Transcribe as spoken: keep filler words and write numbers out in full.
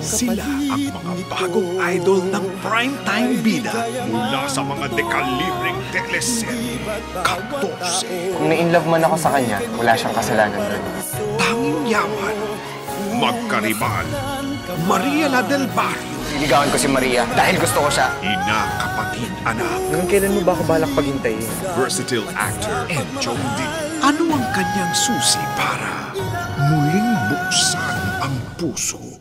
Sila ang mga bagong idol ng primetime bida mula sa mga dekalibreng teleserye. Katorse. Kung na-inlove man ako sa kanya, wala siyang kasalanan doon. Tanging yaman. Magkaribal. Maria La Del Barrio. Liligawan ko si Maria dahil gusto ko siya. Ina, kapatid, anak. Hanggang kailan mo ba ako balak paghintayin? Versatile actor and Jody. Ano ang kanyang susi para muling buksan ang puso?